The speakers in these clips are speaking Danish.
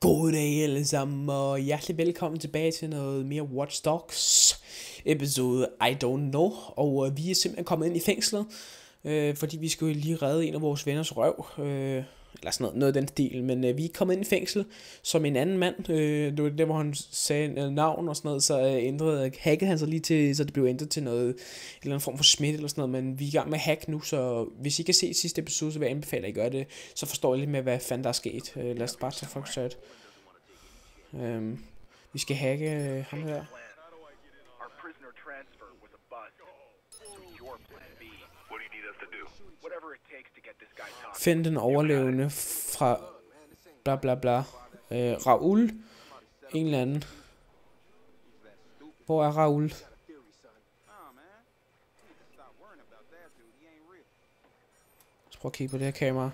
Goddag alle sammen, og hjertelig velkommen tilbage til noget mere Watch Dogs episode I Don't Know. Og vi er simpelthen kommet ind i fængslet, fordi vi skulle lige redde en af vores venners røv, eller sådan noget af den stil. Men vi er kommet ind i fængsel som en anden mand. Det var det, hvor han sagde navn og sådan noget, så hackede han sig lige til, så det blev ændret til noget, en eller anden form for smitte eller sådan noget. Men vi er i gang med at hack nu, så hvis I kan se sidste episode, så vil jeg anbefale, at I gør det. Så forstår I lidt med, hvad fanden der er sket. Lad os bare tage folk start. Vi skal hacke ham her. Find den overlevende fra bla bla bla. Raoul. En eller anden. Hvor er Raoul? Så prøv at kigge på det her kamera.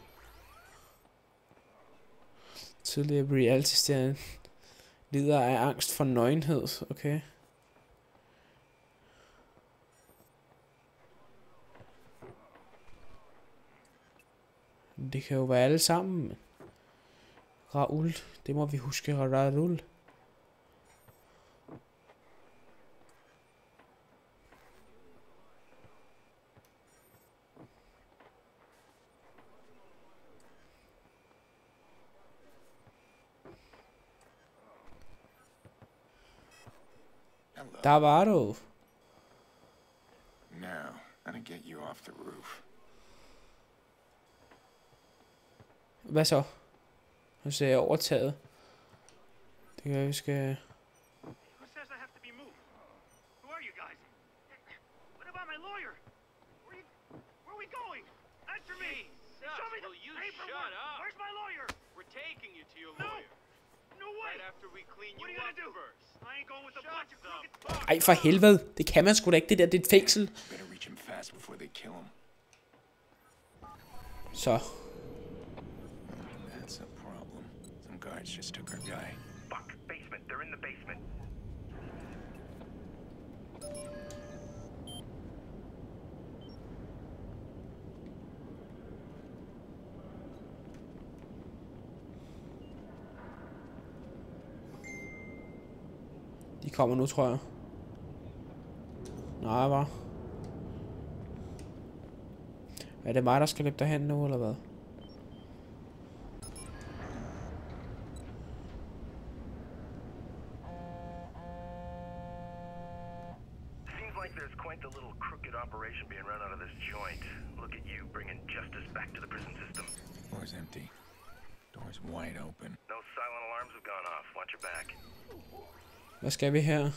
Tidligere reality-stjerne lider af angst for nøgenhed. Okay. Det kan jo være alle sammen. Raoul. Det må vi huske. Raoul. Der var du. Now, I'm gonna get you off the roof. Hvad så? Nu ser jeg overtaget. Det kan være, vi skal... Ej, for helvede. Det kan man sgu da ikke, det der. Det er et fængsel. Så. That's a problem. Some guards just took our guy. Fuck, basement. They're in the basement. De kommer nu, tror jeg. Nej, hvad? Er det mig, der skal løbe derhen nu, eller hvad? Seems like there's quite the little crooked operation being run out of this joint. Look at you, bringing justice back to the prison system. Floor's empty. Door's wide open. No silent alarms have gone off. Watch your back. Hvad skal vi her?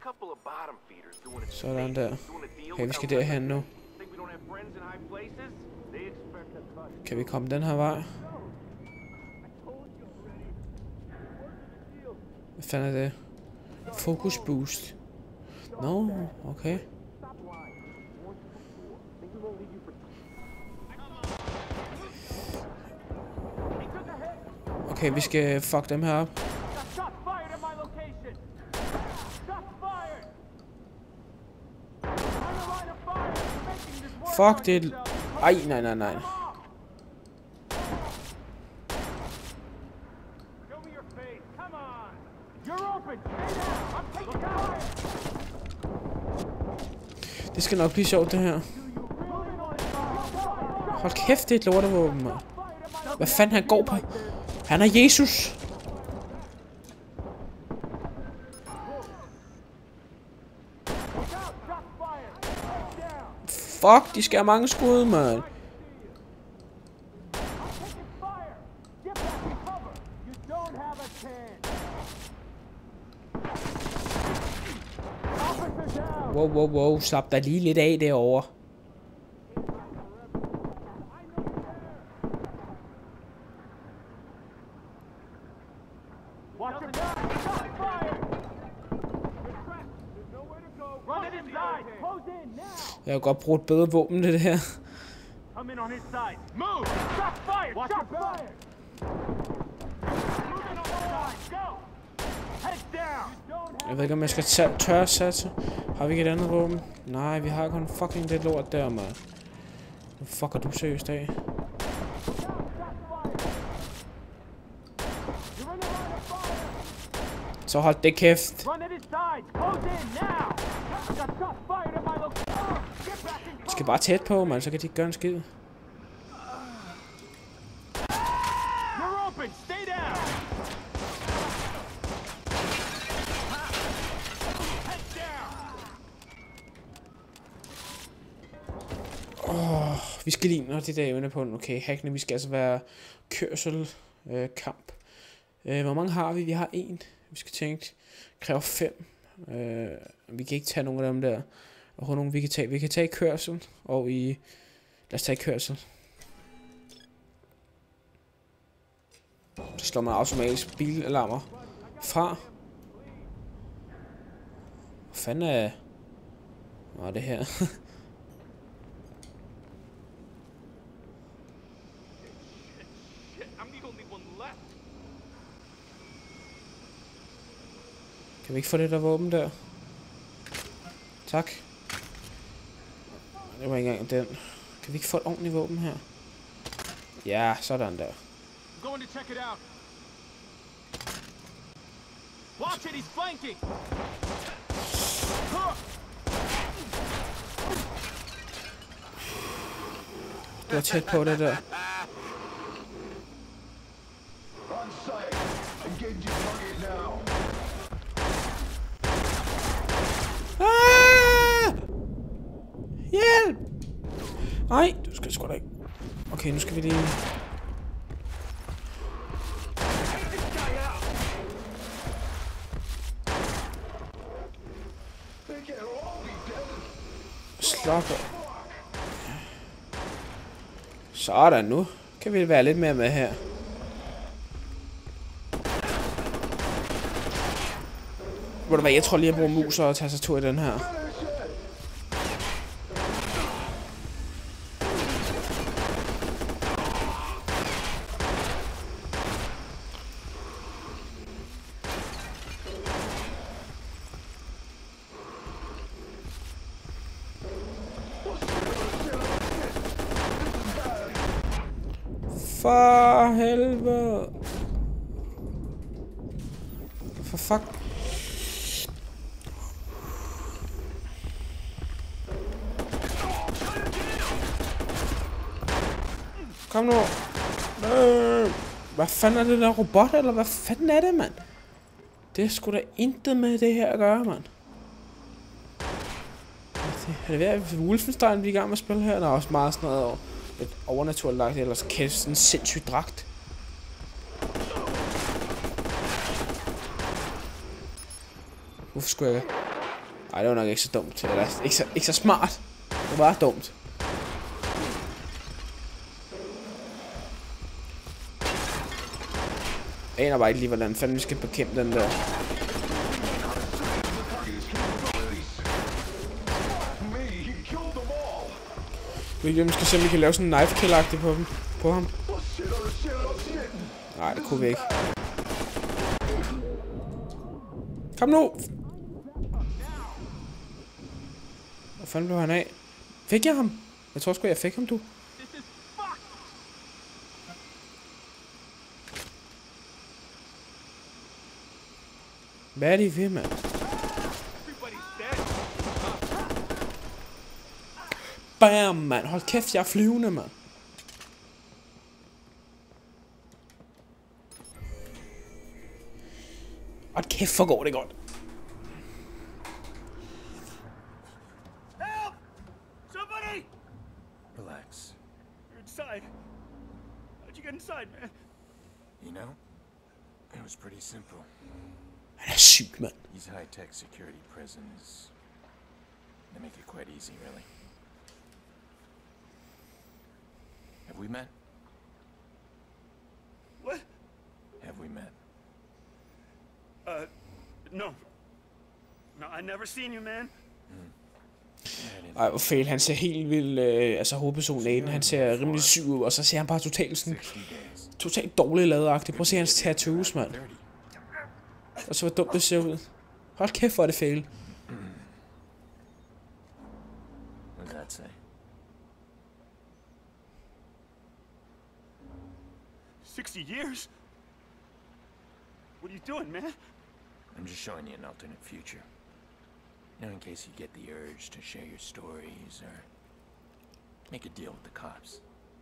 Sådan der. Okay, vi skal derhen nu. Kan vi komme den her vej? Hvad fanden er det? Focus boost. Nå, okay. Okay, vi skal fuck dem her op. Fuck det. Ej, nej. Det skal nok blive sjovt, det her. Hold kæft, det er et lortevåben, mand. Hvad fanden han går på? Han er Jesus. Fuck, de skal have mange skud, mand. Wow, slap dig lige lidt af derovre. Jeg kan godt bruge et bedre våben til det her. Jeg ved ikke, om jeg skal tørre satse. Har vi ikke et andet våben? Nej, vi har kun fucking det lort der, mand. Nu fucker du seriøst af. Så hold det kæft. Vi skal bare tæt på, man, så kan de ikke gøre en skid. Vi skal lige, når det der evne på en, okay, hackene, vi skal altså være kørsel, kamp. Hvor mange har vi? Vi har 1. Vi skal tænke, kræver 5. Vi kan ikke tage nogen af dem der. Og nogen vi kan tage. Vi kan tage kørsel, og lad os tage kørsel. Så slår man automatisk bilalarmer fra. Hvad fanden er... Nå, det her. Kan vi ikke få det der våben der? Tak. Det var ikke engang den. Kan vi ikke få et ordentligt våben her? Ja, sådan der. Det var tæt på det der. Hjælp! Nej, du skal sgu da ikke. Okay, nu skal vi lige... Slap af. Sådan, nu kan vi være lidt mere med her. Hvor det var, jeg tror lige at bruge mus og tastatur i den her. For helvede. For fuck. Kom nu. Hvad fanden er det der robot, eller hvad fanden er det, mand? Det er sgu da intet med det her at gøre, mand. Er det ved at Wolfenstein vi er i gang med at spille her? Der er også meget sådan noget lidt overnaturligt, ellers kæft sådan en sindssyg dragt. Hvorfor skulle jeg... Ej, det var nok ikke så dumt. Eller ikke så smart. Det var dumt. Jeg aner bare ikke lige, hvordan fanden vi skal bekæmpe den der. Vi skal se, om vi kan lave sådan en knife kill-agtig på ham. Nej, det kunne vi ikke. Kom nu! Hvor fanden blev han af? Fik jeg ham? Jeg tror sgu, jeg fik ham, du. Hvad er det ved, mand? Bam, mand. Hold kæft, jeg er flyvende, mand. Hold kæft, hvor går det godt. Help! Somebody! Relax. You're inside. How'd you get inside, man? You know, it was pretty simple. Han er syg, mand. These high-tech security prisons, they make it quite easy, really. Have we met? What? Have we met? No. No, I never seen you, man. Ej, hvor fedt. Han ser helt vildt, altså hovedpersonen Aiden, han ser rimelig syg ud, og så ser han bare totalt sådan, totalt dårligt lavet-agtigt. Prøv at se hans tattoos, mand. Og så hvor dumt det ser ud. Hold kæft, hvor er det fail. What does that say? 60 years? What are you doing, man? I'm just showing you an alternate future. You know, in case you get the urge to share your stories or make a deal with the cops.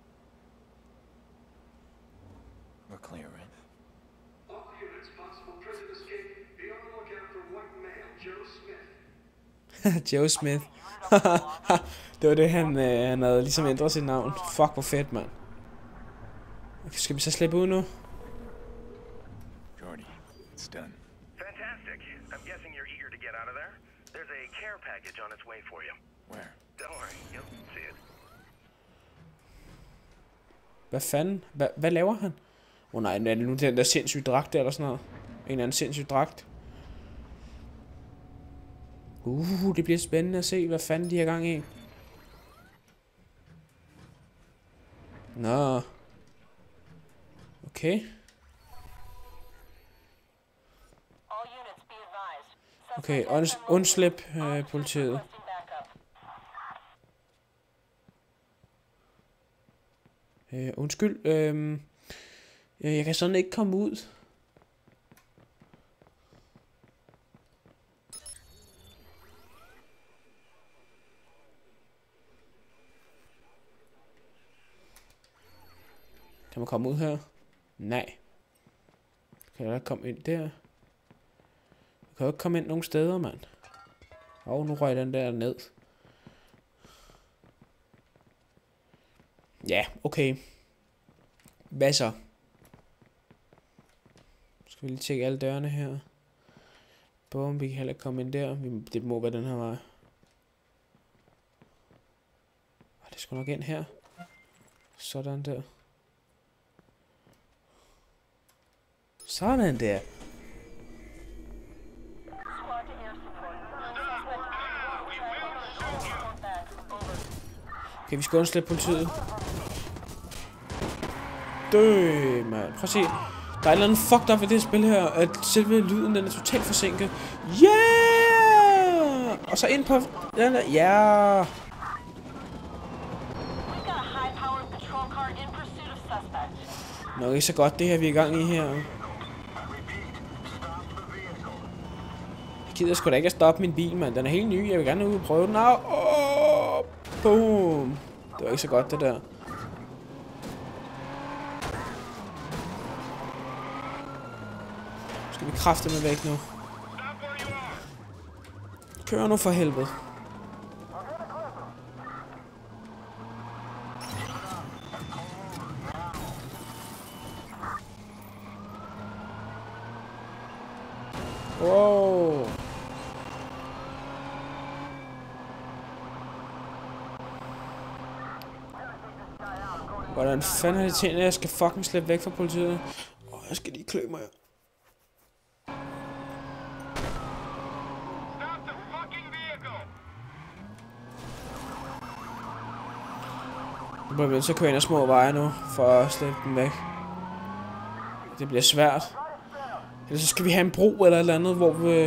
We're clear, right? All units, possible prison escape. Be on the lookout for white male Joe Smith. Joe Smith. Det var det, han havde ligesom ændret sit navn. Fuck, hvor fedt, mand. Okay, skal vi så slippe ud nu? Jordy, it's done. Fantastic. I'm guessing you're eager to get out of there. There's a care package on its way for you. Where? Don't worry, you'll see it. Hvad fanden? Hvad laver han? Nej, er det nu den der sindssyge dragt der, eller sådan noget? En anden sindssyg dragt. Det bliver spændende at se, hvad fanden de har gang i. Nå. Okay. Okay, undslip politiet. Undskyld, jeg kan sådan ikke komme ud. Kan man komme ud her? Nej. Kan jeg da komme ind der? Jeg kan jo ikke komme ind nogen steder, mand. Nu røg den der ned. Ja, okay. Hvad så? Skal vi lige tjekke alle dørene her. Bum, vi kan heller ikke komme ind der. Det må være den her vej. Det skal nok ind her. Sådan der. Sådan der. Okay, vi skal undslippe politiet. Dø, mand. Prøv at se. Der er et eller andet fucked up ved det spil her, at selve lyden, den er totalt forsinket. Yeah! Og så ind på den der. Ja. Nok ikke så godt det her, vi er i gang i her. Jeg gider sgu da ikke at stoppe min bil, mand. Den er helt ny. Jeg vil gerne ud og prøve den. Boom. Det var ikke så godt, det der. Skal vi kraftedeme væk nu? Kør nu for helvede. Wow. Hvordan fanden er det til, at jeg skal fucking slippe væk fra politiet? Jeg skal lige klø mig. Jeg bliver nødt til at køre ind ad små veje nu, for at slippe dem væk. Det bliver svært. Ellers så skal vi have en bro eller et eller andet, hvor vi...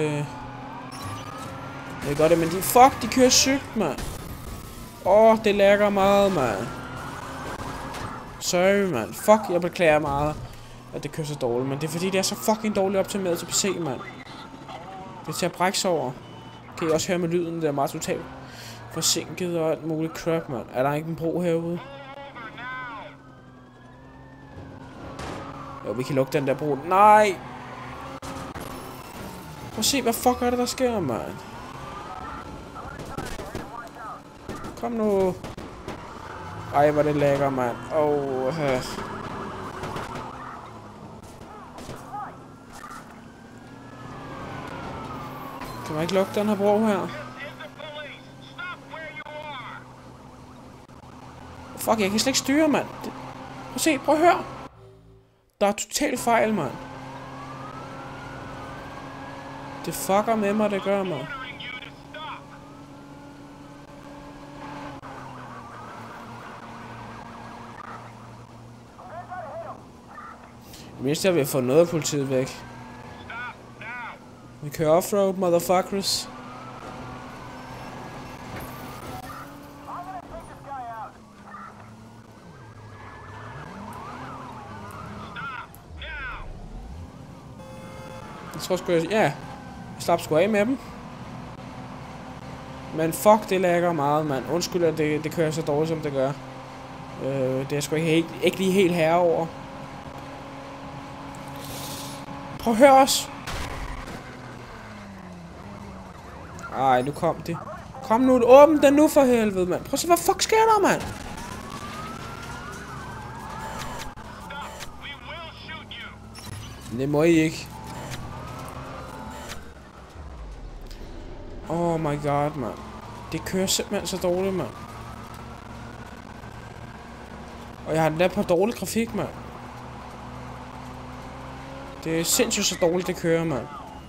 Jeg gør det, men de kører sygt, mand. Det lagger meget, mand. Sorry, mand. Fuck, jeg beklager meget, at det kører så dårligt, men det er fordi, det er så fucking dårligt optimeret til PC, mand. Det er til at brække sig over. Kan I også høre med lyden, det er meget totalt forsinket og alt muligt crap, mand. Er der ikke en bro herude? Jo, vi kan lukke den der bro. Nej! Prøv at se, hvad fuck er det, der sker, mand? Kom nu. Ej, hvor det lækker, mand. Kan man ikke lukke den her bro her? Fuck, jeg kan slet ikke styre, mand. Prøv at se, prøv at høre. Der er totalt fejl, mand. Det fucker med mig, det gør mig. Mindst jeg vil få noget af politiet væk. Vi kører offroad, motherfuckers. Jeg tror sgu, ja. Slap sgu af med dem. Men fuck, det lagger meget, mand. Undskyld, at det kører så dårligt, som det gør. Det er sgu ikke lige helt herre over. Prøv at høre os. Ej, nu kom det. Kom nu, åbn den nu for helvede, mand. Prøv at se, hvad fuck sker der, mand? Det må I ikke. Oh my god, mand. Det kører simpelthen så dårligt, mand. Og jeg har endda på dårlig grafik, mand. Det er sindssygt så dårligt, det kører, mand.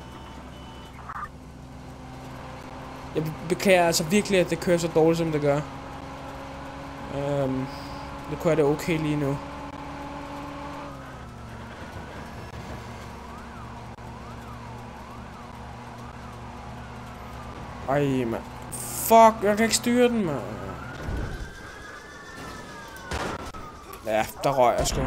Jeg beklager altså virkelig, at det kører så dårligt, som det gør. Det kører det okay lige nu. Ej, mand. Fuck, jeg kan ikke styre den, mand. Ja, der røg jeg sgu.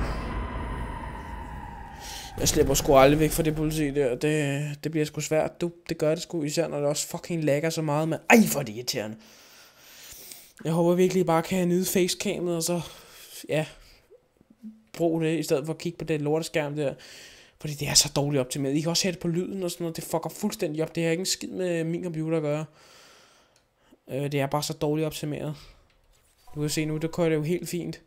Jeg slipper sgu aldrig væk fra det politi der. Det bliver sgu svært. Det gør det sgu, især når det også fucking lagger så meget, mand. Ej, hvor er det irriterende. Jeg håber virkelig bare kan nyde facecam'et, og så, ja, brug det, i stedet for at kigge på det lorteskærm der. Fordi det er så dårligt optimeret. I kan også sætte på lyden og sådan noget. Det fucker fuldstændig op. Det har ikke en skid med min computer at gøre. Det er bare så dårligt optimeret. Du kan se nu, det kører det jo helt fint.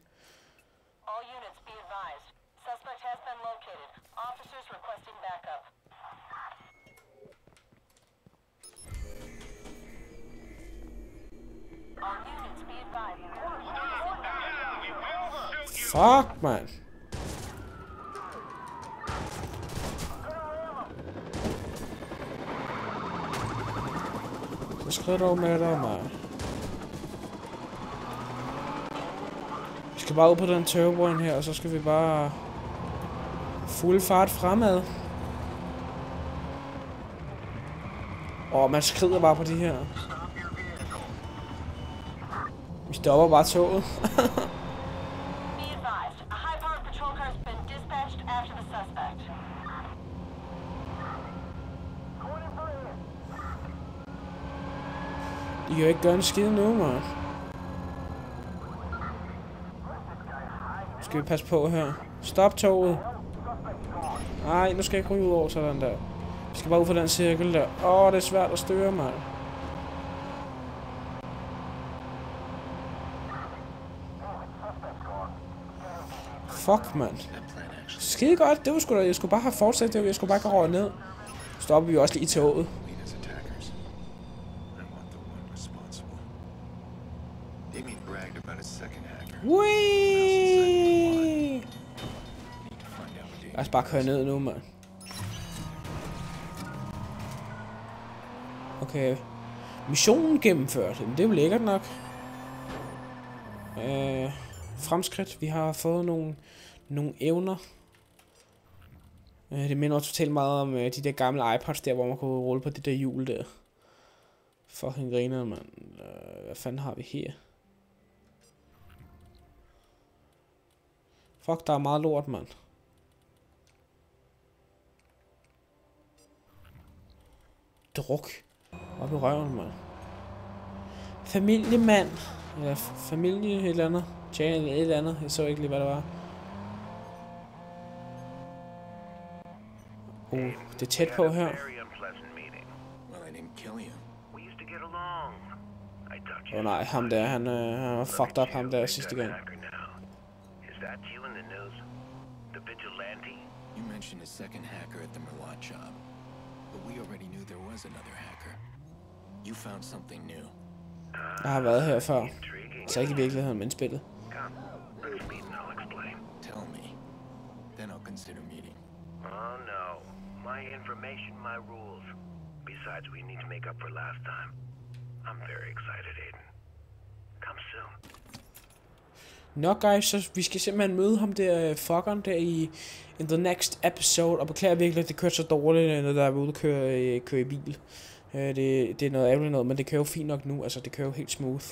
Fuck, man. Så skrider dog med dig, man. Vi skal bare ud på den turboen her, og så skal vi bare fuld fart fremad. Man skrider bare på de her. Vi stopper bare toget. I kan jo ikke gøre en skid nu, man. Skal vi passe på her. Stop toget. Nej, nu skal jeg ikke ryge ud over sådan der. Vi skal bare ud for den cirkel der. Det er svært at styre, man. Fuck, man. Skide godt. Det var sgu da. Jeg skulle bare have fortsat det. Jeg skulle bare ikke have røget ned. Stopper vi også lige i toget. Whee! Lad os bare køre ned nu, mand. Okay. Missionen gennemført. Det er jo lækkert nok. Fremskridt. Vi har fået nogle evner. Det minder også totalt meget om de der gamle iPods der, hvor man kunne rulle på det der hjul der. Fucking griner, mand. Hvad fanden har vi her? Fuck, der er meget lort, mand. Druk. Op i røven, mand. Familiemand. Eller familie et eller andet. Channel et eller andet. Jeg så ikke lige, hvad det var. Det er tæt på her. Nej, ham der, han var fucked up, ham der sidste gang. You mentioned a second hacker at the Merlot job, but we already knew there was another hacker. You found something new. Jeg har været her før. Så ikke i virkeligheden, men spillet. Tell me. Then I'll consider meeting. Oh no. My information, my rules. Besides, we need to make up for last time. I'm very excited, Aiden. Come soon. Nå, guys, så vi skal simpelthen møde ham der, fuckeren der in the next episode, og beklager virkelig, at det kører så dårligt, når der er ude at køre i bil. Det er noget ærgerligt noget, men det kører jo fint nok nu, altså det kører jo helt smooth.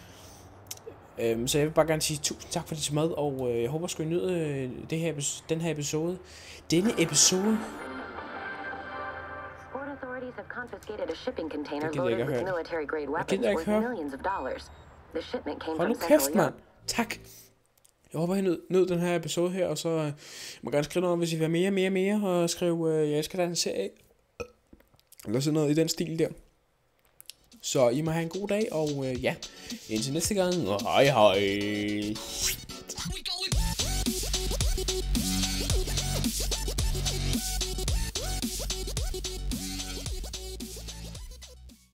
Så jeg vil bare gerne sige tusind tak for dit med, og jeg håber, at I nyder den her episode. Denne episode. confiscated a shipping container Det gider jeg loaded ikke with høre. military grade gider weapons ikke worth høre. millions of dollars. The shipment came Hold from nu Central kæft, mand. Europe. Tak. Jeg håber, I nød den her episode her, og så må gerne skrive noget, hvis I vil have mere, og skrive, jeg elsker den serie. Eller sådan noget i den stil der. Så I må have en god dag, og ja, indtil næste gang, og hej hej.